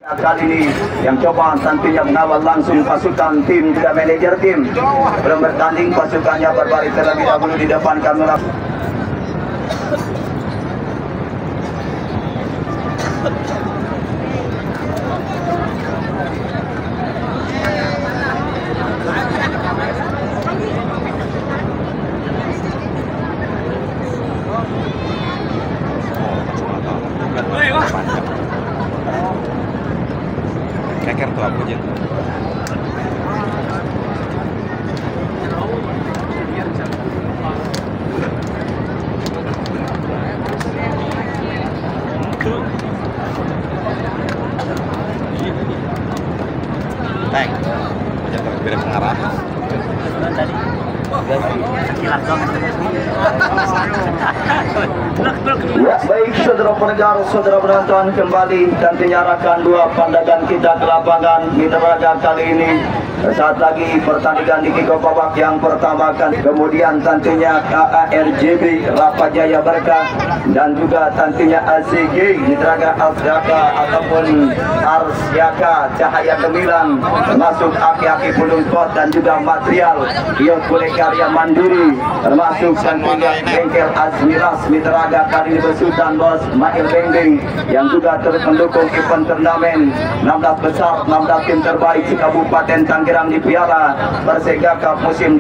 Kali ini yang coba tentunya mengawal langsung pasukan tim juga manajer tim. Belum bertanding pasukannya berbaris terlebih dahulu di depan kamera. Keker tuh aku aja. Teng, aja beda pengarah. Ya, baik saudara pendengar, saudara penonton, kembali dan dinyalakan dua pandangan kita ke lapangan Mitra Raga kali ini. Saat lagi pertandingan di kick-off babak yang pertama kan, kemudian tentunya KARJB Rapajaya Berkah dan juga tentunya ACG Mitra Raga Asdaka ataupun Arsyaka Cahaya Gemilang, termasuk aki-aki Pulung Kot dan juga material yang boleh karya mandiri, termasuk tentunya bengkel Azmiras Mitra Raga kali ini bersutan bos Mail Bengding yang juga terus mendukung event turnamen 16 besar 16 tim terbaik di Kabupaten Tangerang di Piala Persega Cup musim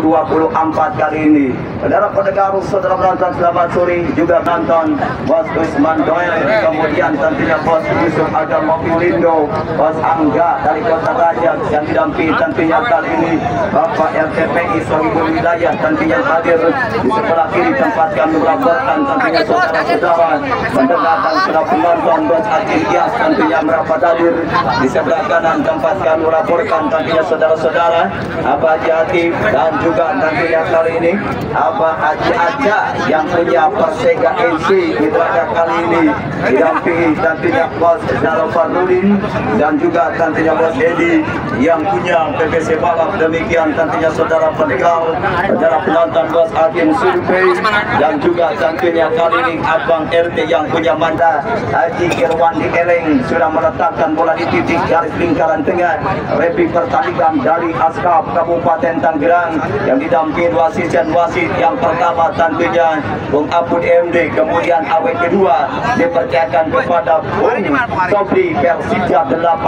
2024 kali ini. Saudara pendengar, saudara penonton, selamat sore juga nonton Bos Usman Doel, kemudian tentunya Bos Yusuf Agam Mobilindo, Bos Angga dari Kota Raja yang didampingi tentunya kali ini Bapak RTPI Sohibul Wilayah tentunya hadir di sebelah kiri tempat kami melaporkan tentunya saudara-saudara pendengar dan saudara penonton Bos Acil Gias tentunya merapat hadir di sebelah kanan tempat kami melaporkan tentunya saudara-saudara Abah Haji Hatip dan juga tentunya kali ini Abah Haji Aja yang punya Persega NC Mitra kali ini didampingi tentunya Bos Jaro Farudin dan juga tentunya Bos Edi yang punya PPC Balap. Demikian tentunya saudara pendengar, saudara penonton Bos Hakim Survei dan juga tentunya kali ini Abang RT yang punya Manda Haji Irwandi Eleng sudah meletakkan bola di titik garis lingkaran tengah. Repi pertandingan dari Askap Kabupaten Tangerang yang didampingi wasit dan wasit yang pertama tentunya Bung Apud MD, kemudian awet kedua dipercayakan kepada Bung Sobri Persija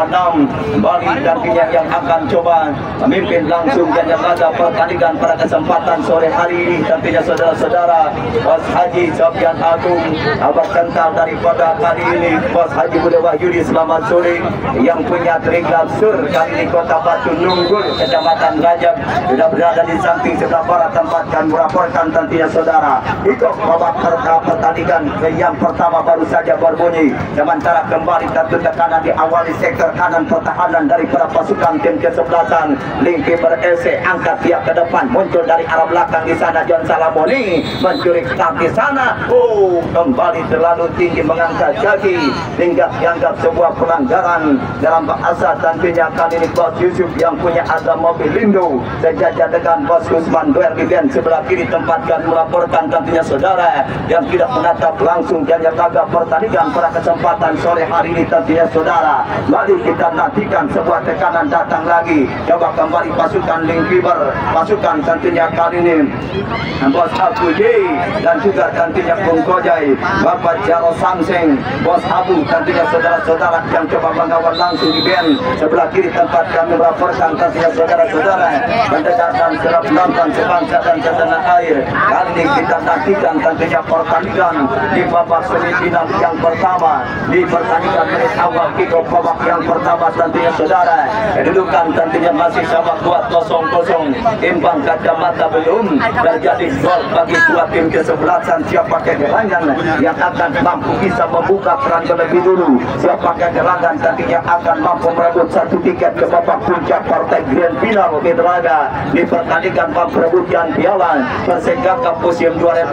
86 Bali tentunya yang akan coba memimpin langsung dan laga pertandingan pada kesempatan sore hari ini. Tentunya saudara-saudara Bos Haji Sofian Agung Abah Kental daripada kali ini Bos Haji Budi Wahyudi selamat sore yang punya Triglav Sur kali ini Kota Batu Nunggul Kecamatan Rajab sudah berada di samping sebelah barat tempat kami melaporkan tentunya saudara ikut babak pertandingan yang pertama baru saja berbunyi, sementara kembali tentu tekanan diawali sektor kanan pertahanan daripada pasukan tim kesebelasan Lingki berese angkat pihak ke depan muncul dari arah belakang di sana John Salamoni mencuri start di sana. Kembali terlalu tinggi mengangkat kaki hingga dianggap sebuah pelanggaran dalam bahasa tentunya kali ini Bos Yusuf yang punya Agam Mobilindo sejajar dengan Bos Usman Doel di band sebelah kiri tempatkan melaporkan tentunya saudara yang tidak menatap langsung dan laga pertandingan pada kesempatan sore hari ini tentunya saudara. Mari kita nantikan sebuah tekanan datang lagi, coba kembali pasukan Lingkiber, pasukan tentunya kali ini Bos Abu J dan juga tentunya Bung Kojai, Bapak Jaro Samseng, Bos Abu tentunya saudara-saudara yang coba mengawal langsung di band sebelah kiri tempat kami melaporkan tentunya saudara-saudara mendengar dan serap nonton sebangsa dan setanah air. Kali ini kita nantikan tentunya pertandingan di babak semifinal yang pertama di pertandingan menit awal kick-off babak yang pertama tentunya saudara. Kedudukan tentunya masih sama kuat 0-0, imbang kacamata belum terjadi gol bagi dua tim kesebelasan. Siapa kegerangan yang akan mampu bisa membuka peran terlebih dulu, siapa kegerangan tentunya akan mampu merebut satu tiket ke babak puncak partai grand final Mitra Raga di pertandingan perebutan piala Persega Cup musim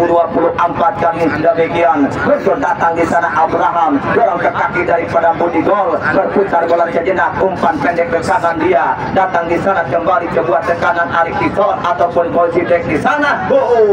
2024 kali ini. Demikian muncul datang di sana Abraham dorong ke kaki daripada Budi Gol, berputar bola sejenak umpan pendek ke kanan dia datang di sana kembali sebuah tekanan Arik Tison ataupun posisi dek di sana.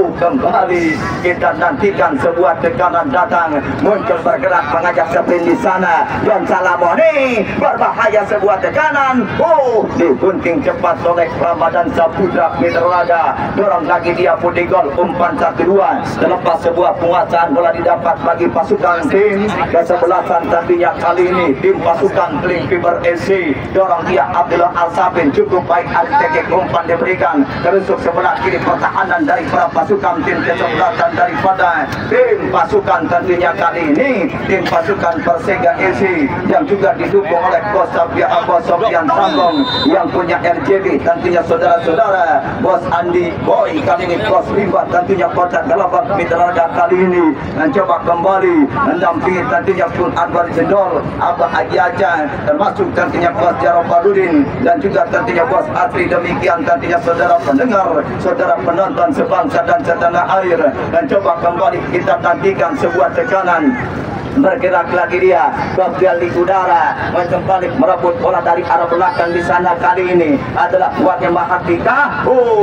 Kembali kita nantikan sebuah tekanan datang muncul bergerak mengajak sprint di sana. sana. John Salamoni berbahaya sebuah tekanan. Digunting cepat oleh Ramadan Saputra Mitra Raga. Dorong lagi dia pun di gol umpan 1-2. Selepas sebuah penguasaan bola didapat bagi pasukan tim kesebelasan tentunya kali ini tim pasukan Kling Fiber SC. Dorong dia Abdullah Al-Sabin cukup baik Aristeke umpan diberikan terusuk sebelah kiri pertahanan dari para pasukan tim kesebelasan daripada tim pasukan tentunya kali ini tim pasukan Persega SC yang juga didukung oleh Bos Sofian Sambong yang punya RJB tentunya saudara-saudara Bos Andi Boy kali ini Bos Limba tentunya Kota Gelabak Mitra Raga kali ini mencoba kembali mendampingi tentunya pun Anwar Jendol Abah Haji Aja termasuk tentunya Bos Jaro Farudin dan juga tentunya Bos Atri. Demikian tentunya saudara pendengar, saudara penonton sebangsa dan setanah air, dan coba kembali kita nantikan sebuah tekanan. Bergerak lagi dia ke gali udara kembali merebut bola dari arah belakang. Di sana kali ini adalah Wakil Mahardika.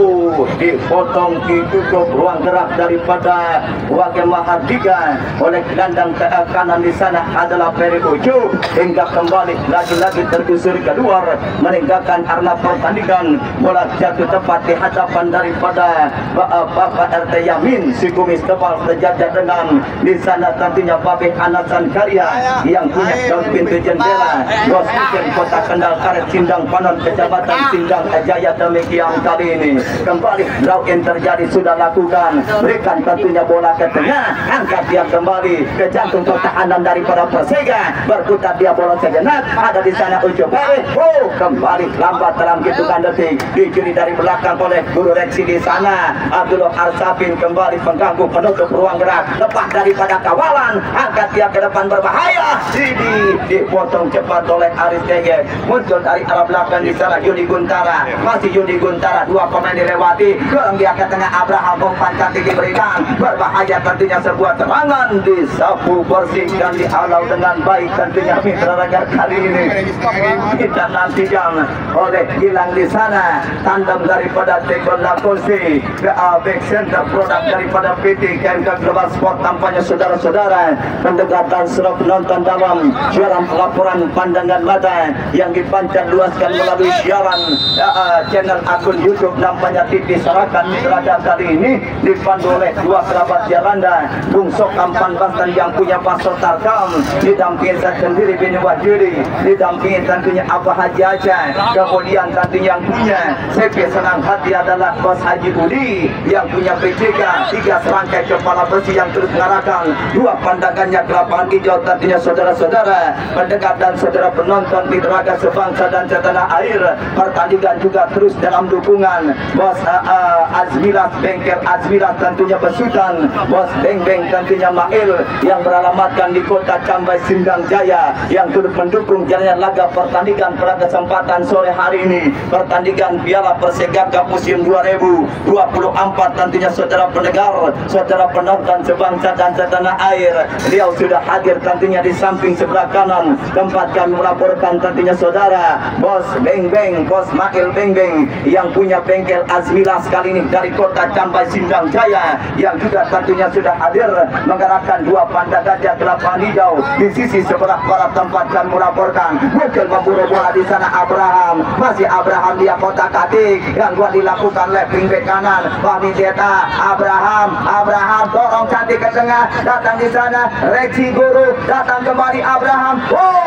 Dipotong ditutup ruang gerak daripada Wakil Mahardika oleh gelandang kanan. Di sana adalah Ferry Ucu hingga kembali lagi-lagi tergusur keluar meninggalkan arena pertandingan. Bola jatuh tepat di hadapan daripada Bapak RT Yamin si kumis tebal terjajar dengan di sana tentunya Babeh Anasan Karya yang punya daun pintu jendela Bos Ijen Kota Kendal Karet Sindang Panon Kecamatan Sindang Jaya. Demikian kali ini kembali draw in terjadi sudah lakukan, berikan tentunya bola ke tengah, angkat dia kembali ke jantung pertahanan daripada Persega, berputar dia bola sejenak ada di sana Ujo Pare. Kembali lambat dalam hitungan detik dicuri dari belakang oleh guru reksi di sana Abdullah Arsafin kembali mengganggu penutup ruang gerak lepas daripada kawalan, angkat dia ke depan berbahaya. Dipotong cepat oleh Aris Dege, muncul dari arah belakang di sana Yudi Guntara, masih Yudi Guntara, dua pemain dilewati, dorong dia ke tengah Abraham, umpan cantik diberikan, berbahaya tentunya sebuah serangan disapu bersih dan dihalau dengan baik tentunya Mitra Raga kali ini. Kita nantikan oleh Gilang di sana, tandem daripada Tekon Lakosi, back center produk daripada PT KMK Global Sport. Tampaknya saudara-saudara pendekatan serap penonton dalam siaran laporan pandangan mata yang dipancar luaskan melalui siaran channel akun YouTube nampaknya TV Sarakan Mitra Raga kali ini dipandu oleh dua kerabat Jalanda, Bung Sokam Banten yang punya Pastor Tarkam, didampingi saya sendiri Bini Wahyudi, didampingi tentunya Abah Haji Aja, kemudian tentunya yang punya CP Senang Hati adalah Bos Haji Budi yang punya PJK, tiga serangkai kepala besi yang terus mengarahkan dua pandangannya ke lapangan hijau tentunya saudara-saudara pendengar dan saudara penonton Mitra Raga sebangsa dan setanah air. Pertandingan juga terus dalam dukungan Bos Azmiras Bengkel Azmiras tentunya Besutan, Bos Beng Beng tentunya Mail yang beralamatkan di Kota Cambai Sindang Jaya yang turut mendukung jalannya laga pertandingan pada kesempatan sore hari ini. Pertandingan Piala Persega Cup musim 2024 tentunya saudara pendengar, saudara penonton sebangsa dan setanah air. Beliau sudah hadir tentunya di samping sebelah kanan tempat kami melaporkan tentunya saudara Bos Beng Beng, Bos Mail Beng Beng yang punya bengkel Azmilas kali ini dari Kota Cambai Sindang Jaya yang juga tentunya sudah hadir menggerakkan dua pandangan gajah ke lapangan hijau di sisi sebelah barat tempat kami melaporkan. Mungkin memburu bola di sana Abraham, masih Abraham dia kotak katik yang gua dilakukan lapping back kanan Fahmi Zeta. Abraham dorong cantik ke tengah, datang di sana Reksi Guru, datang kembali Abraham.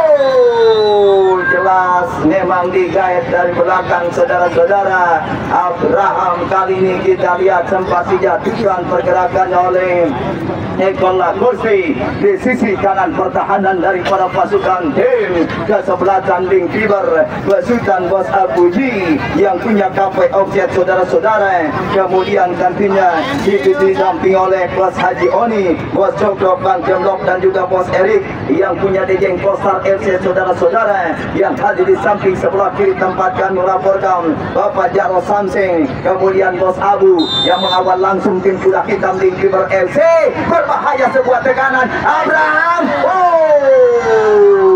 Jelas memang digait dari belakang saudara-saudara. Abraham kali ini kita lihat sempat dijatuhkan pergerakan oleh Ekon Lakosi di sisi kanan pertahanan daripada pasukan tim kesebelasan Link Fiber Besutan Bos Abuji yang punya kapai offset saudara-saudara. Kemudian tentunya didampingi oleh Bos Haji Oni, Bos Cokro Bang Jemlok dan juga Bos Erik yang punya Dejeng Postar FC saudara-saudara yang hadir di samping sebelah kiri tempat kami melaporkan Bapak Jaro Samsing. Kemudian Bos Abu yang mengawal langsung tim kuda hitam Link Fiber FC. Berbahaya sebuah tekanan Abraham.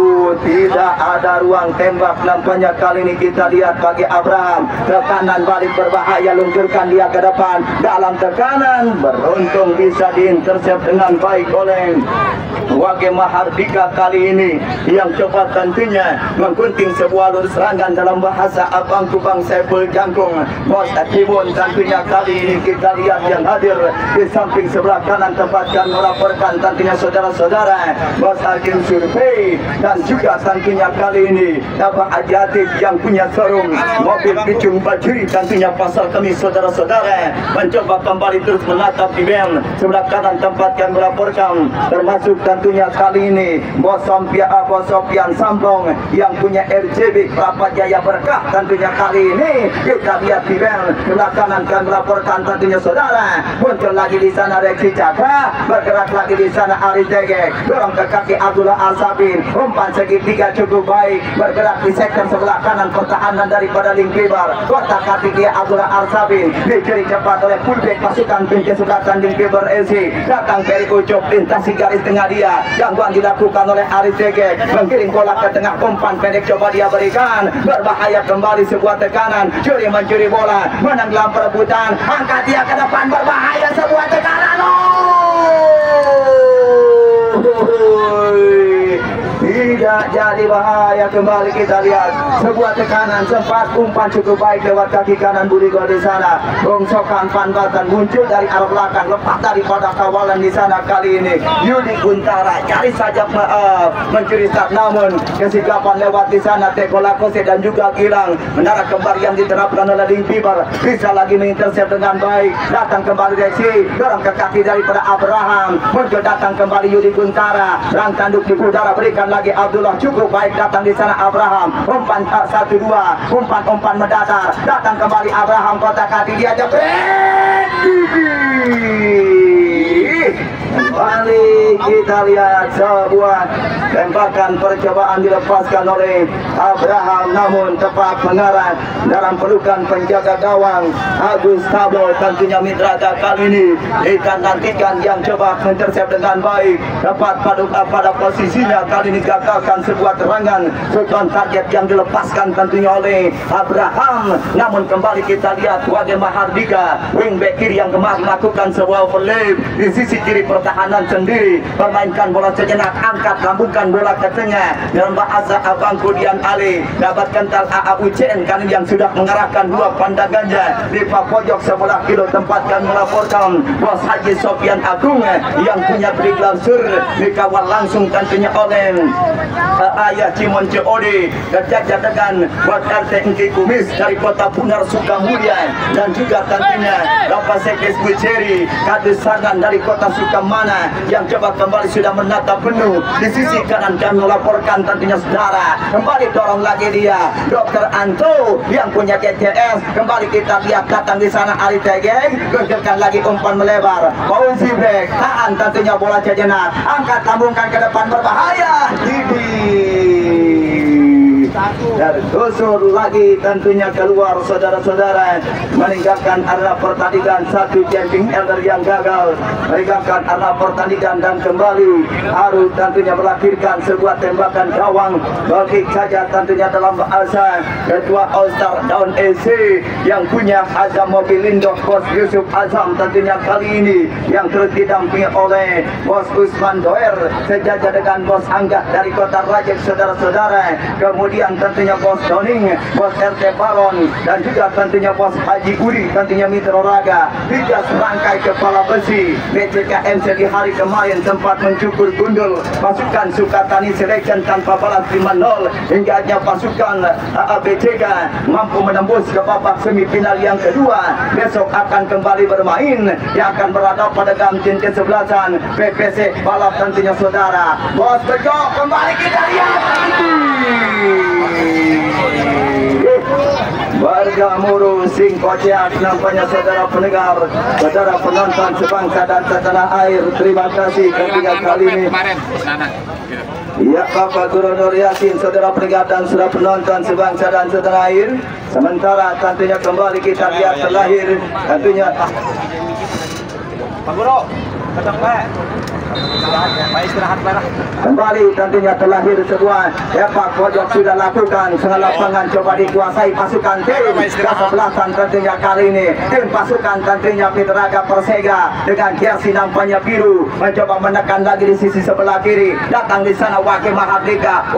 tidak ada ruang tembak. Nampaknya kali ini kita lihat bagi Abraham, ke kanan balik berbahaya, luncurkan dia ke depan dalam tekanan, beruntung bisa diintersep dengan baik oleh Wage Mahardika kali ini, yang coba tentunya menggunting sebuah lurus serangan dalam bahasa Abang Kubang Saiful Jangkung. Bos Timun tentunya kali ini kita lihat yang hadir di samping sebelah kanan tempatkan melaporkan tentunya saudara-saudara Bos Hakim Survei, dan juga tentunya kali ini Abang Haji Atif yang punya showroom mobil Picung Bajuri tentunya pasal kami saudara-saudara mencoba kembali terus menatap di band sebelah kanan tempatkan melaporkan, termasuk tentunya kali ini Bos Sofian Samplong yang punya RJB Kelapa Jaya Berkah tentunya kali ini kita lihat di band sebelah kanan kan melaporkan tentunya saudara. Muncul lagi di sana Reksi Cakra, bergerak lagi di sana Ari Tegek, dorong ke kaki Abdullah Al-Sabin, umpan segitiga cukup baik, bergerak di sektor sebelah kanan pertahanan daripada Link Fiber, kotak kaki dia Abdullah Al-Sabin, dicuri cepat oleh fullback pasukan pinggir selatan Link Fiber LC, datang dari Ucup lintasi garis tengah dia, gangguan dilakukan oleh Ari Tegek, menggiring bola ke tengah, umpan pendek coba dia berikan, berbahaya kembali sebuah tekanan, curi mencuri bola, menang dalam perebutan, angkat dia ke depan, berbahaya sebuah tekanan. Tidak jadi bahaya, kembali kita lihat sebuah tekanan, sempat umpan cukup baik lewat kaki kanan Budi Gol di sana, rongsokan Panbatan muncul dari arah belakang, lepas daripada kawalan di sana kali ini Yudi Guntara cari saja mencuri start, namun kesigapan lewat di sana Teko Lakose dan juga Gilang mendarat kembali yang diterapkan oleh Link Fiber, bisa lagi mengintersep dengan baik, datang kembali Reksi, dorong ke kaki daripada Abraham, muncul datang kembali Yudi Guntara, rang tanduk di udara, berikan lagi Abdullah, cukup baik datang di sana Abraham, umpan 1-2, umpan mendatar, datang kembali Abraham, kotak kaki dia jepret. Kembali kita lihat sebuah tembakan percobaan dilepaskan oleh Abraham, namun tepat mengarah dalam pelukan penjaga gawang Agus Tabo tentunya mitra kali ini. Kita nantikan yang coba mentersep dengan baik, tepat pada posisinya kali ini gagalkan sebuah terangan sultan target yang dilepaskan tentunya oleh Abraham, namun kembali kita lihat Wage Mahardika wingback kiri yang gemar melakukan sebuah overlap di sisi kiri pertahanan sendiri, permainkan bola sejenak, angkat lambungkan bola ke tengah dalam bahasa Abang Kudian Ali, dapat kental AAUCN kan yang sudah mengarahkan dua pandangannya di pojok sebelah kilo tempatkan melaporkan Bos Haji Sofian Agung yang punya trik langsung dikawal langsung tentunya oleh Ayah Cimon COD, terjajar dengan Bos RT Engki Kumis dari kota Punar Sukamulya, dan juga tentunya Bapak Sekdes Buceri Kadus Sarnan dari kota Sukamana yang coba kembali sudah menatap penuh di sisi kanan dan melaporkan tentunya saudara, kembali dorong lagi dia Dr. Anto yang punya GTS, kembali kita lihat datang di sana Ali Tegeng, gergerkan lagi umpan melebar, Fauzi Black tahan tentunya bola sejenak, angkat lambungkan ke depan, berbahaya dan gusur lagi tentunya keluar saudara-saudara, meninggalkan arena pertandingan satu jumping elder yang gagal, meninggalkan arena pertandingan dan kembali harus tentunya melahirkan sebuah tembakan gawang bagi saja tentunya dalam bahasa ketua All Star Down AC yang punya Azam Mobilindo Bos Yusuf Azam tentunya kali ini yang terus didampingi oleh Bos Usman Doer sejajar dengan Bos Angga dari kota Rajek saudara-saudara, kemudian tentunya Bos Doning, Bos RT Baron, dan juga tentunya Bos Haji Uri tentunya Mitra Raga, tiga serangkai kepala besi BCKMC di hari kemarin sempat mencukur gundul pasukan Sukatani Selection tanpa balas 5-0 hingga hanya pasukan ABCK mampu menembus ke babak semifinal yang kedua. Besok akan kembali bermain yang akan berhadapan pada gamtin ke-11 PPC balap tentunya saudara. Bos Bejo kembali kita lihat warga Muru Singkociak, nampaknya saudara pendengar, saudara penonton sebangsa dan setanah air, terima kasih ketiga kali ini. Ya Bapak Gubernur Yasin, saudara pendengar dan saudara penonton sebangsa dan setanah air, sementara tentunya kembali kita lihat terlahir tentunya Pak Guru, ketemu Istirahat lah. Kembali tentunya terlahir sebuah sepak pojok sudah lakukan, setengah lapangan coba dikuasai pasukan tim kesebelasan tentunya kali ini tim pasukan tentunya Piteraga Persega dengan jersey nampaknya biru mencoba menekan lagi di sisi sebelah kiri, datang di sana Wakil Mahardika,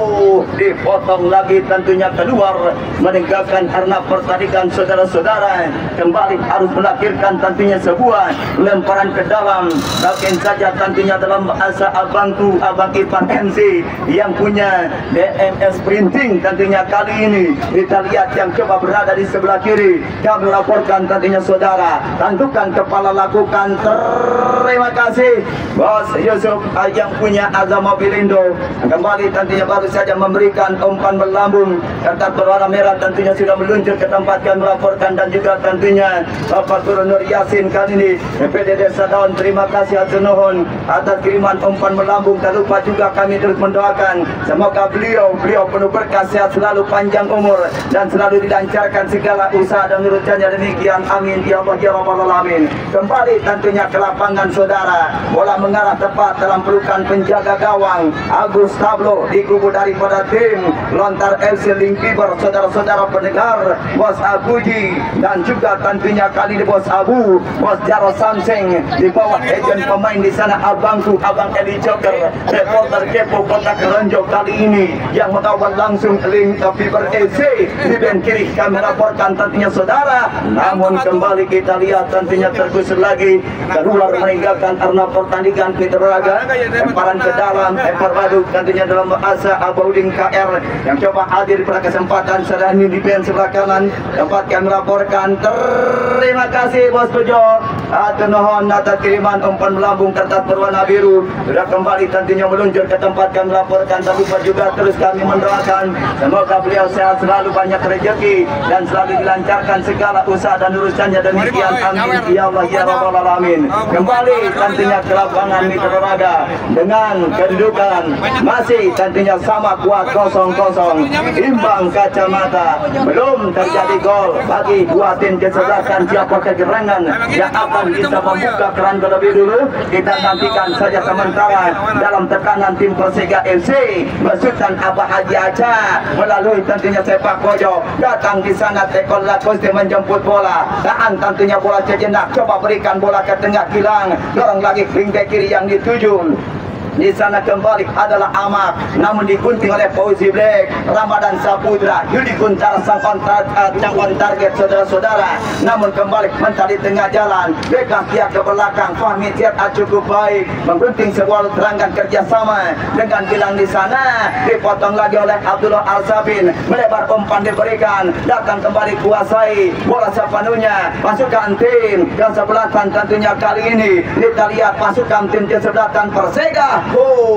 dipotong lagi tentunya keluar meninggalkan karena pertandingan saudara-saudara kembali harus melahirkan tentunya sebuah lemparan ke dalam, mungkin saja tentunya dalam bahasa Abangku Abang Ivan MC yang punya DMS Printing tentunya kali ini kita lihat yang coba berada di sebelah kiri, kami laporkan tentunya saudara, tandukan kepala lakukan, terima kasih Bos Yusuf yang punya Azama Bilindo, kembali tentunya baru saja memberikan umpan melambung, ketat berwarna merah tentunya sudah meluncur ke tempat kami melaporkan, dan juga tentunya Bapak Gubernur Yasin kali ini PD Desa Daun, terima kasih atur nuhun atas kiriman umpan melambung. Tak lupa juga kami terus mendoakan semoga beliau penuh berkah, sehat selalu, panjang umur, dan selalu dilancarkan segala usaha dan urusannya, demikian amin ya Allah ya Rabbal alamin. Kembali tentunya ke lapangan saudara, bola mengarah tepat dalam pelukan penjaga gawang Agus Tablo di kubu daripada tim Lontar FC Lingkiber, saudara-saudara pendengar, Bos Abuji dan juga tentunya kali ini Bos Abu, Bos Jaro Samseng, di bawah agent pemain di sana Abangku Abang Eli Joker, reporter Kepo Kota Keronjo kali ini yang mengawal langsung link Fiber EC di band kiri kami laporkan tentunya saudara, namun kembali kita lihat tentunya tergusur lagi keluar meninggalkan karena pertandingan Piteraga, lemparan ke dalam, lempar badu tentunya dalam bahasa Abauding KR yang coba hadir pada kesempatan sedang di band sebelah kanan tempat kami laporkan, terima kasih Bos Bejo atur nuhun atas kiriman umpan melambung ketat berwarna biru, sudah kembali tentunya meluncur ke tempat kami laporkan. Tak lupa juga terus kami mendoakan semoga beliau sehat selalu, banyak rezeki, dan selalu dilancarkan segala usaha dan urusannya, demikian amin ya Allah ya Rabbal alamin. Kembali tentunya ke lapangan Piteraga dengan kedudukan masih tentunya sama kuat 0-0, imbang kacamata, belum terjadi gol bagi dua tim kesebelasan. Siapa kegerangan yang akan bisa membuka keran terlebih dulu, kita nantikan saja sementara dalam tekanan tim Persega FC besutan Abah Haji Aca melalui tentunya sepak pojok, datang di sana Tekol Lakoste menjemput bola, dan tentunya bola sejenak coba berikan bola ke tengah kilang, dorong lagi wing back kiri yang dituju. Di sana kembali adalah Amak, namun digunting oleh Fauzi Black, Ramadan Saputra, Yudi Guntara sang on target saudara-saudara, namun kembali mencari tengah jalan, Beckham pihak ke belakang, Fahmi Tiat cukup baik, menggunting sebuah terangkan kerjasama dengan Gilang di sana, dipotong lagi oleh Abdullah Al-Sabin, melebar umpan diberikan, datang kembali kuasai bola sepenuhnya pasukan tim kesebelasan tentunya kali ini. Kita lihat pasukan tim kesebelasan Persega,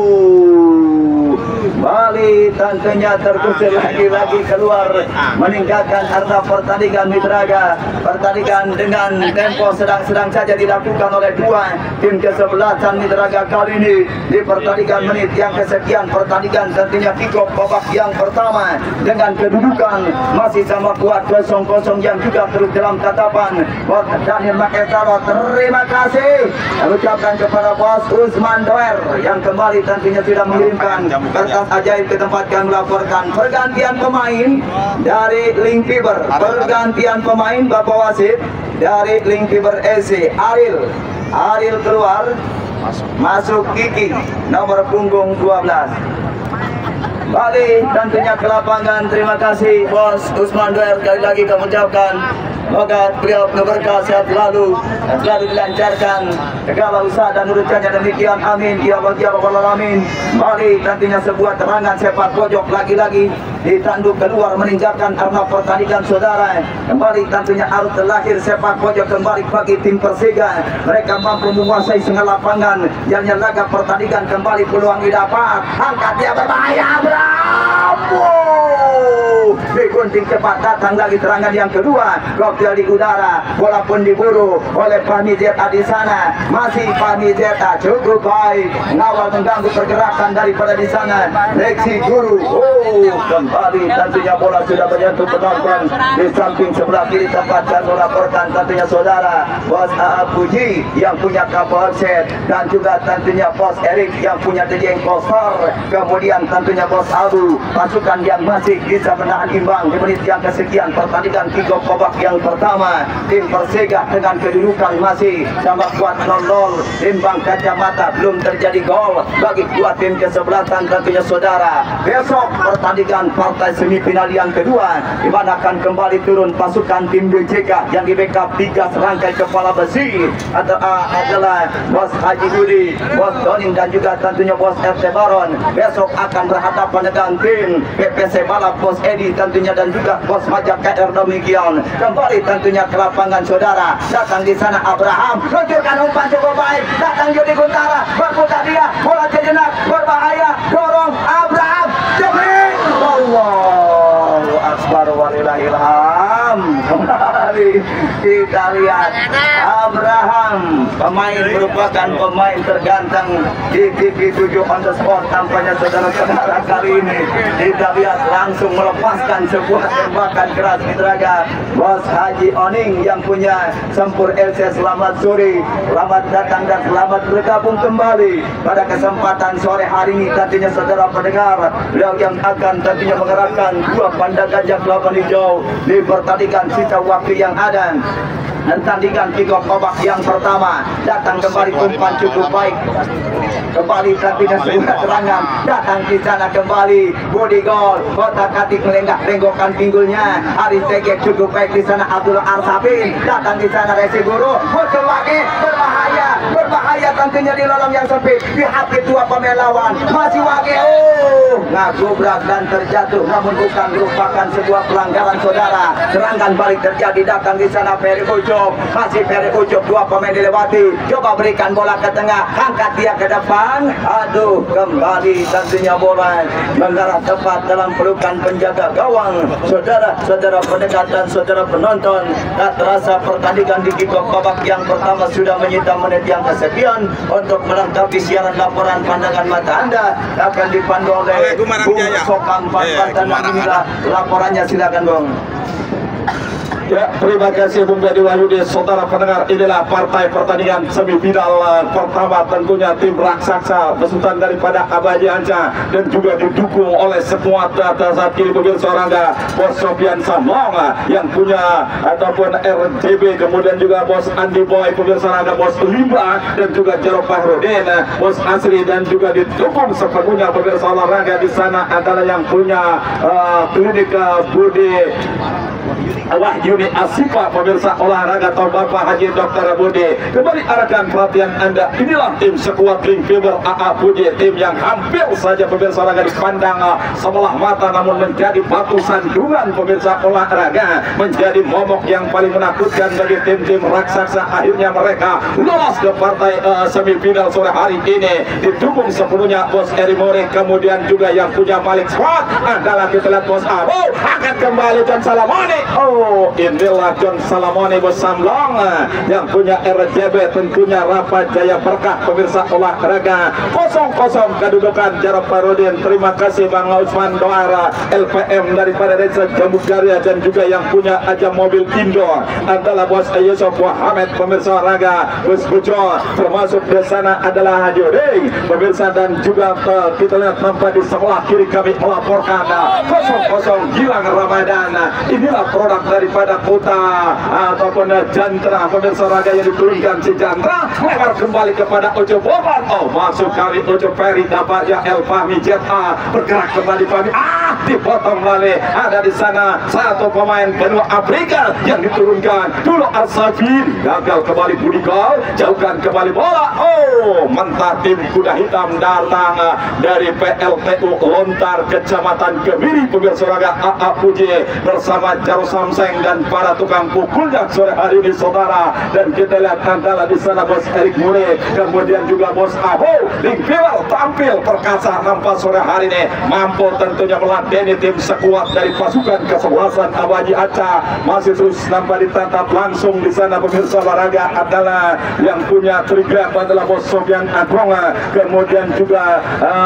Bali tentunya terkusir lagi keluar meninggalkan arena pertandingan Piteraga. Pertandingan dengan tempo sedang-sedang saja dilakukan oleh dua tim kesebelasan Piteraga kali ini di pertandingan menit yang kesekian pertandingan, tentunya kick-off babak yang pertama dengan kedudukan masih sama kuat 0-0 yang juga terus dalam tatapan Bos Daniel Maketaro. Terima kasih ucapkan kepada Bos Usman Doer yang kembali tentunya sudah mengirimkan kertas ajaib ke tempat kami melaporkan pergantian pemain dari Link Fiber, pergantian pemain Bapak Wasit dari Link Fiber SC. Aril keluar, masuk Kiki nomor punggung 12. Bali tentunya ke lapangan. Terima kasih Bos Usman Doer, sekali lagi kami ucapkan semoga beliau berkah, sehat selalu, dan selalu dilancarkan segala usaha dan urusannya, demikian amin ya Allah ya Rabbal alamin. Bali tentunya sebuah terangan sepak pojok lagi-lagi ditanduk keluar meninggalkan arena pertandingan saudara. Kembali tentunya arus terlahir sepak pojok kembali bagi tim Persega, mereka mampu menguasai setengah lapangan yang laga pertandingan. Kembali peluang didapat, angkat dia berbahaya, bravo, gunting cepat datang lagi serangan yang kedua. Gokil di udara, bola pun diburu oleh Fahmi Zeta di sana. Masih Fahmi Zeta cukup baik, ngawal mengganggu pergerakan daripada di sana. Lexi Guru, kembali tentunya bola sudah menyentuh penonton di samping sebelah kiri tempat dan melaporkan tentunya saudara Bos Puji yang punya kapal set dan juga tentunya Bos Erik yang punya DJ Kosor. Kemudian tentunya Bos Abu, pasukan yang masih bisa menahan imbang di menit yang kesekian pertandingan kick-off babak yang pertama. Tim Persega dengan kedudukan masih sama kuat 0-0, imbang kacamata, belum terjadi gol bagi dua tim kesebelasan tentunya saudara. Besok pertandingan partai semifinal yang kedua, di mana akan kembali turun pasukan tim BJK yang di backup 3 serangkai kepala besi adalah Bos Haji Budi, Bos Doning dan juga tentunya Bos RT Baron. Besok akan berhadapan dengan tim PPC Balap Bos Edi tentunya dan juga Bos Majak KR demikian. Kembali tentunya ke lapangan saudara. Datang di sana Abraham, luncurkan umpan cukup baik. Datang Jody Guntara, berputar dia, bola sejenak berbahaya, dorong Abraham, jebret. Allahu Akbar walillahilham. Kembali kita lihat Abraham, pemain merupakan pemain terganteng di TV7 on the spot tampaknya saudara-saudara. Kali ini kita lihat langsung melepaskan sebuah tembakan keras di teraga Bos Haji Oning yang punya Sempur LC. Selamat sore, selamat datang dan selamat bergabung kembali pada kesempatan sore hari ini tentunya saudara pendengar. Beliau yang akan tentunya mengerahkan dua panda gajah lawan hijau di pertandingan sisa waktu yang ada. Dan tandingan kick-off babak yang pertama datang kembali umpan cukup baik, kembali tentunya sebuah serangan datang di sana kembali body goal, kotak katik melenggak-lenggokkan pinggulnya. Haris Tege cukup baik di sana. Abdul Arsafin datang di sana. Resi Guru muncul lagi, berbahaya tentunya di lorong yang sempit di hati dua pemain lawan. Masih Wage ngagubrak dan terjatuh, namun bukan merupakan sebuah pelanggaran saudara. Serangan balik terjadi, datang di sana Ferry Ucup, masih Ferry Ucup, dua pemain dilewati, coba berikan bola ke tengah, angkat dia ke depan. Aduh, kembali tentunya bola mengarah tepat dalam pelukan penjaga gawang. Saudara-saudara pendengar dan saudara penonton, tak terasa pertandingan di kick-off babak yang pertama sudah menyita menit yang kesekian. Untuk melengkapi siaran laporan pandangan mata Anda akan dipandu oleh Bung Sokam Pantan. Inilah laporannya, silakan Bung. Ya, terima kasih Bung Dedi Wahyudi. Saudara pendengar, inilah partai pertandingan semifinal pertama tentunya tim raksasa besutan daripada Abaji Anca dan juga didukung oleh sekuat saat kiri pemirsa Rangga Bos Sofian Samong yang punya ataupun RJB, kemudian juga Bos Andi Boy pemirsa Rangga, Bos Limba dan juga Jerome Fahrudin, Bos Asri dan juga didukung sepenuhnya pemirsa olahraga di sana adalah yang punya klinik Budi Wahyuni Asifa pemirsa olahraga atau Bapak Haji Dr. Budi. Kembali arahkan perhatian Anda, inilah tim sekuat Link Fiber AA Budi, tim yang hampir saja pemirsa olahraga dipandang sebelah mata namun menjadi batu sandungan pemirsa olahraga, menjadi momok yang paling menakutkan bagi tim-tim raksasa. Akhirnya mereka lolos ke partai semifinal sore hari ini, didukung sepenuhnya Bos Eri Mori, kemudian juga yang punya Malik Squad adalah kita lihat Bos Abu akan kembali John Salamoni. Inilah John Salamoni Bos Samlong yang punya RJB tentunya Rafa Jaya Berkah pemirsa olahraga. 0-0 kedudukan Jarod Parudin. Terima kasih Bang Usman Doara LPM daripada Desa Jambu Jaya dan juga yang punya Aja Mobil Indo adalah Bos Yusuf Muhammad pemirsa olahraga. Bos Bujo termasuk di sana adalah Haji Odeng pemirsa dan juga kita lihat nampak di sebelah kiri kami melaporkan 0-0 Gilang Ramadan. Inilah produk daripada kota ataupun Jantra pemirsa olahraga yang diturunkan si Jantra lebar kembali kepada Ojo Boban. Masuk kali Ojo Ferry dapatnya El Fahmi Zeta bergerak kembali Fahmi dipotong balik. Ada di sana satu pemain benua Afrika yang diturunkan dulu Arsafin, gagal kembali Budi Gol, jauhkan kembali bola. Mentah tim kuda hitam datang dari PLTU Lontar Kecamatan Kemiri pemirsa olahraga AA Puji bersama Jaro Samseng dan para tukang pukulnya sore hari ini saudara. Dan kita lihat adalah di sana bos Erik Mure, kemudian juga bos Abo Link Pilar tampil perkasa nampak sore hari ini mampu tentunya meladeni tim sekuat dari pasukan kesebelasan Abaji Aca. Masih terus nampak ditantap langsung di sana pemirsa olahraga adalah yang punya trigger adalah bos Sofian Agronga, kemudian juga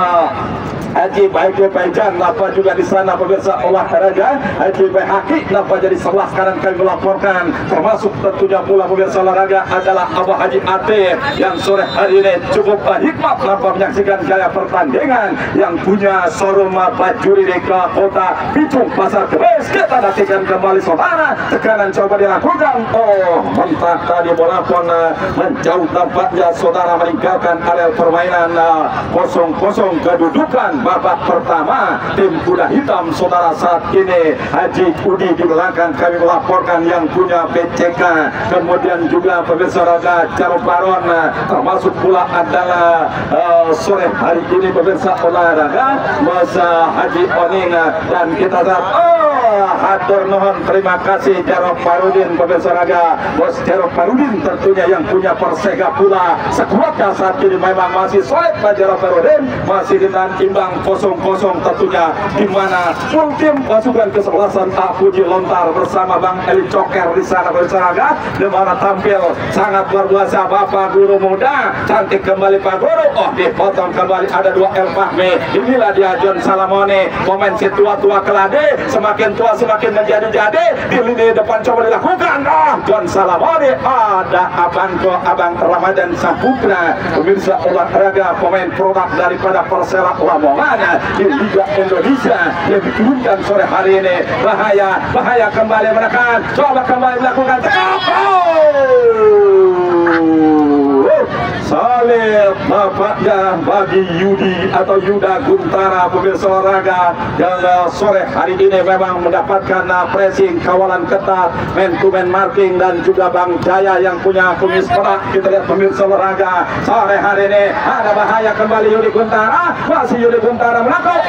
Haji Baik Baijan napa juga di sana pemirsa olahraga. Haji Baik Haki napa jadi sebelah kanan kami melaporkan, termasuk tentunya pula pemirsa olahraga adalah Abah Haji Ate yang sore hari ini cukup hikmat napa menyaksikan gaya pertandingan yang punya showroom bajuri di kota Pitung Pasar Kebes. Kita nantikan kembali saudara, tekanan coba dilakukan. Oh mentah tadi bola pun menjauh tampaknya saudara, meninggalkan area permainan 0-0 kedudukan babak pertama tim kuda hitam saudara. Saat ini Haji Udi di belakang kami melaporkan yang punya BCK, kemudian juga pemirsa olahraga Jaro Baron, termasuk pula adalah sore hari ini pemirsa olahraga Mas Haji Oning. Dan kita lihat hatur nuhun terima kasih Jaro Parudin pemirsa olahraga bos Jaro Parudin tentunya yang punya Persega pula sekuatnya saat ini memang masih solid Pak Jaro Parudin, masih ditahan imbang 0-0 tentunya, di mana full tim pasukan kesebelasan Puji Lontar bersama Bang Eli Coker di sana bersama, di mana tampil sangat luar biasa Bapak Guru muda cantik kembali Pak Guru. Oh dipotong kembali ada 2 El Fahmi. Inilah dia John Salamone, momen si tua-tua kelade semakin tua semakin menjadi-jadi di lini depan coba dilakukan. John Salamone ada Abang Ramadan Saputra pemirsa olahraga, pemain produk daripada Persela Lamongan di Liga Indonesia yang diturunkan sore hari ini. Bahaya kembali menekan, coba kembali melakukan salib bapaknya bagi Yudi atau Yuda Guntara pemirsa olahraga yang sore hari ini memang mendapatkan pressing kawalan ketat, man to man marking, dan juga Bang Jaya yang punya kumis perak. Kita lihat pemirsa olahraga sore hari ini ada bahaya kembali Yudi Guntara, masih Yudi Guntara menangkap.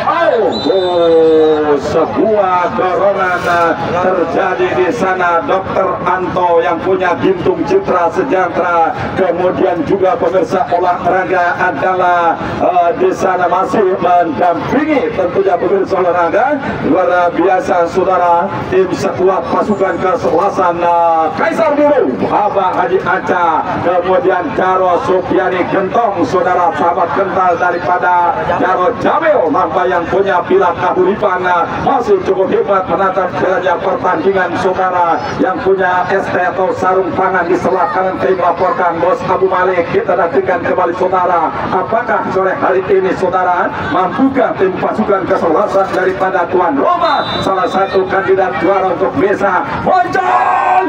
Sebuah dorongan terjadi di sana Dr. Anto yang punya Gintung Citra Sejahtera, kemudian juga pemirsa olahraga adalah di sana masih mendampingi tentunya pemirsa olahraga luar biasa saudara tim sekuat pasukan kesebelasan Kaisar Biru Abah Haji Aca, kemudian Jaro Supiani Gentong saudara, sahabat kental daripada Jaro Jamil nampak yang punya pilar kahuripan masih cukup hebat menatap jalannya pertandingan saudara, yang punya ST atau sarung tangan di sebelah kanan kami melaporkan bos Abu Malik. Kita nantikan kembali saudara, apakah sore hari ini saudara mampukah tim pasukan kesebelasan daripada tuan Roma salah satu kandidat juara untuk bisa muncul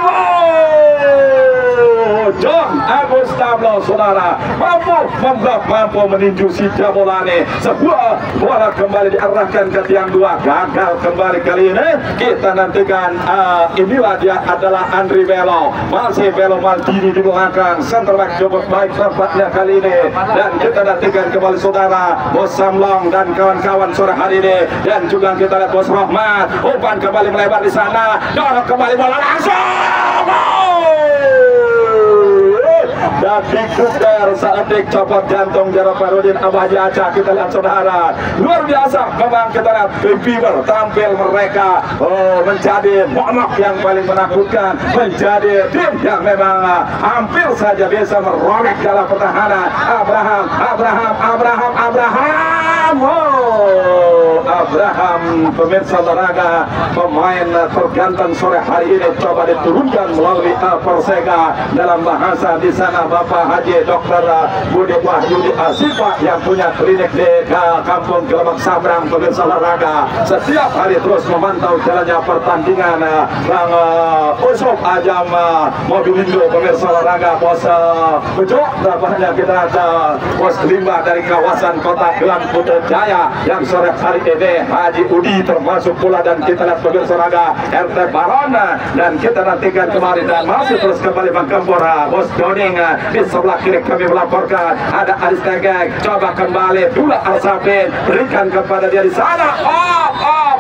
John Agus Tablo saudara, mampu meninju si Jabolane. Sebuah bola kembali diarahkan ke tiang 2, gagal kembali kali ini. Kita nantikan inilah dia adalah Andri Belo, masih Belo Maldini di belakang, center back cukup baik nampaknya kali ini. Dan kita nantikan kembali saudara bos Samlong dan kawan-kawan sore hari ini, dan juga kita lihat bos Rohmat umpan kembali melebar di sana, dorong kembali bola langsung dan dikuder saat dicopot jantung Jaro Parudin Abah Haji Aca. Kita lihat saudara, luar biasa memang kita lihat Fever tampil mereka menjadi momok yang paling menakutkan, menjadi tim yang memang hampir saja bisa merobek dalam pertahanan. Abraham pemirsa olahraga, pemain terganteng sore hari ini coba diturunkan melalui Persega. Dalam bahasa di sana Bapak Haji Dr. Budi Wahyudi Asifa yang punya klinik di Kampung Gelembang Sabrang pemirsa olahraga, setiap hari terus memantau jalannya pertandingan. Bang Usop Ajam Mobilindo pemirsa olahraga, bos Bejo banyak kita ada bos Limbah dari kawasan Kota Gelang Putra Jaya yang sore hari ini Haji Udi termasuk pula, dan kita lihat pemirsa olahraga RT Baron, dan kita nantikan kemarin dan masih terus kembali Bang Kempora bos Doning di sebelah kiri kami melaporkan ada Aris Tegek, coba kembali Dula Arsapin berikan kepada dia di sana.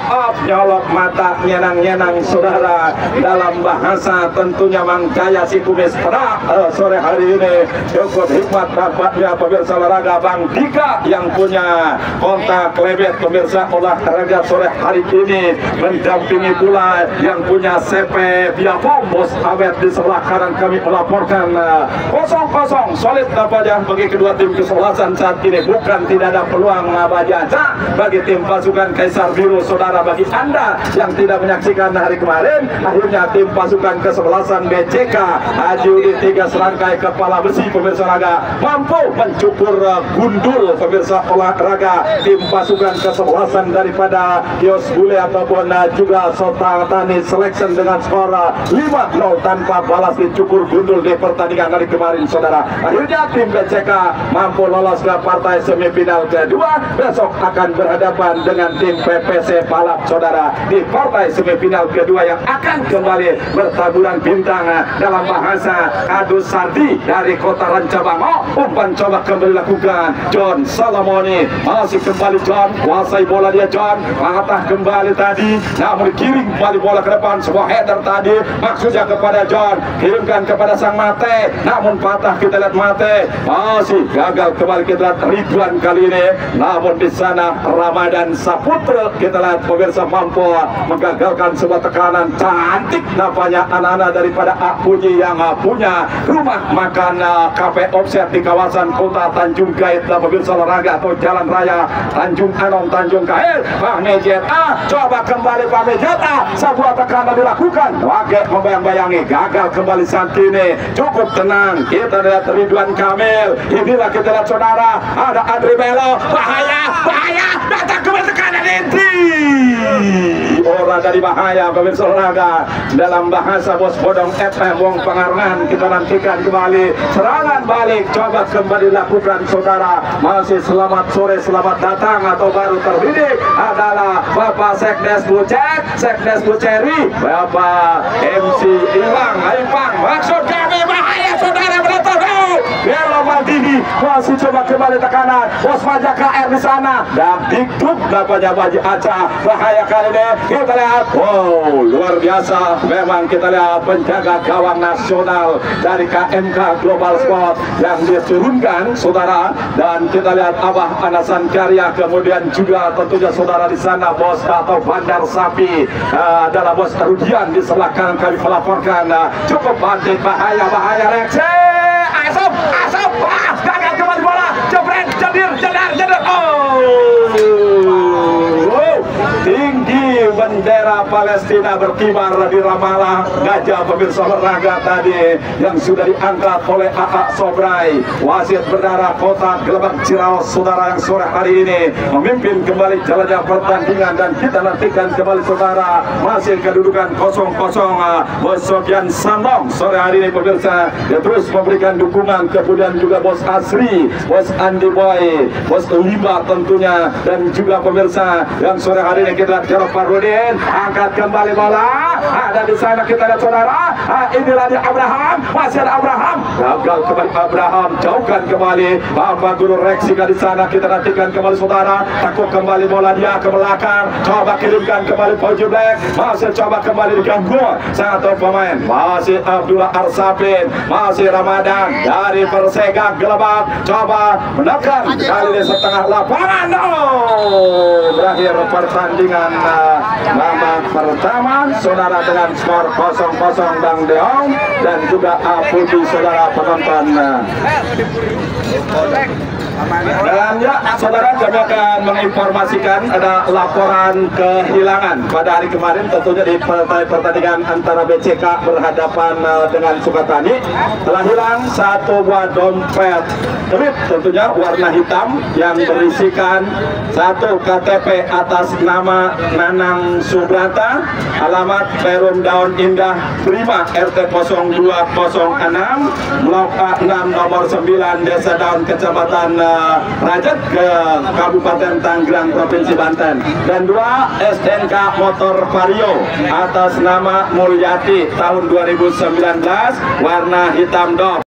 nyolok mata nyenang-nyenang saudara, dalam bahasa tentunya Mangkaya si kumis perak sore hari ini. Cukup hikmat bapaknya pemirsa olahraga Bang Dika yang punya kontak lebet pemirsa olahraga sore hari ini, mendampingi pula yang punya CP Biapom Bos Awet di sebelah kanan kami melaporkan 0-0 solid nampaknya bagi kedua tim kesebelasan saat ini. Bukan tidak ada peluang Bajaja bagi tim pasukan Kaisar Biru saudara. Bagi anda yang tidak menyaksikan hari kemarin, akhirnya tim pasukan kesebelasan BCK Haji Udi 3 serangkai kepala besi pemirsa olahraga mampu mencukur gundul pemirsa olahraga tim pasukan kesebelasan daripada Yos Bule ataupun juga Sultani Selection dengan skor 5-0 tanpa balas dicukur gundul di pertandingan hari kemarin saudara. Akhirnya tim BCK mampu lolos ke partai semifinal kedua. Besok akan berhadapan dengan tim PPC Palap saudara di partai semifinal kedua yang akan kembali bertaburan bintang dalam bahasa adu sardi dari kota Rancabango. Umpan coba kembali lakukan John Salamoni, masih kembali John, kuasai bola dia John, patah kembali tadi, namun kirim kembali bola ke depan, sebuah header tadi maksudnya kepada John, kirimkan kepada sang Mate, namun patah. Kita lihat Mate masih gagal kembali. Kita lihat Ridwan kali ini, namun di sana Ramadan Saputra kita lihat pemirsa mampu menggagalkan sebuah tekanan cantik nampaknya anak-anak daripada Puji yang punya rumah makan kafe offset di kawasan kota Tanjung Kait dan pemirsa olahraga atau jalan raya Tanjung Anom Tanjung Kait. Fahmi Jeta coba kembali Fahmi Jeta, sebuah tekanan dilakukan, Wage membayang-bayangi, gagal kembali saat ini. Cukup tenang, kita lihat Ridwan Kamil, inilah kita lihat saudara, ada Adri Melo, bahaya datang kembali tekanan inti, orang dari bahaya pemirsa olahraga dalam bahasa Bos Bodong FM Wong Pangarangan. Kita nantikan kembali serangan balik, coba kembali lakukan saudara. Masih selamat sore, selamat datang atau baru terdidik adalah Bapak Sekdes Bucek, Sekdes Buceri, Bapak MC Iwang Aipang. Maksud kami bahaya saudara, menonton Belo Maldini masih coba kembali tekanan, Bos Majak KR di sana dan dikduk dapatnya Baji Aca. Bahaya kali ini, kita lihat, wow luar biasa memang. Kita lihat penjaga gawang nasional dari KMK Global Sport yang diturunkan saudara, dan kita lihat Abah Anasan Karya, kemudian juga tentunya saudara di sana Bos atau Bandar Sapi adalah Bos Rudian di sebelah kanan kami melaporkan. Cukup banting, bahaya reaksi, asap, gagal kembali bola, jebret, jedar, tinggi bendera Palestina berkibar di Ramallah. Gajah pemirsa olahraga tadi yang sudah diangkat oleh AA Sobrai, wasit berdarah kota Gelebak Ciraos saudara, yang sore hari ini memimpin kembali jalannya pertandingan. Dan kita nantikan kembali saudara, masih kedudukan 0-0. Bos Sofian Sandong sore hari ini pemirsa, dia terus memberikan dukungan, kemudian juga Bos Asri, Bos Andi Boy, Bos Limba tentunya, dan juga pemirsa yang sore hari ini kita lihat Jarod Farudin angkat kembali bola, ada di sana kita lihat saudara, inilah dia Abraham, masih ada Abraham, gagal kembali Abraham, jauhkan kembali Bapak Guru Reksika di sana. Kita nantikan kembali saudara, takut kembali bola dia ke belakang, coba kirimkan kembali Fauji Black, masih coba kembali diganggu satu pemain, masih Abdullah Arsafin, masih Ramadan dari Persega Gelebak, coba menekan kali ini setengah lapangan. Berakhir pertandingan babak pertama saudara dengan skor 0-0 Bang Deong dan juga Apudi saudara penonton. Dan ya saudara, kami akan menginformasikan ada laporan kehilangan pada hari kemarin tentunya di pertandingan antara BCK berhadapan dengan Sukatani. Telah hilang satu buah dompet duit tentunya warna hitam yang berisikan satu KTP atas nama Nanang Subrata, alamat Perum Daun Indah Prima RT 0206 Blok A6 nomor 9 Desa Daun Kecamatan Rajat ke Kabupaten Tanggerang Provinsi Banten. Dan 2 STNK motor Vario atas nama Mulyati tahun 2019 warna hitam dop.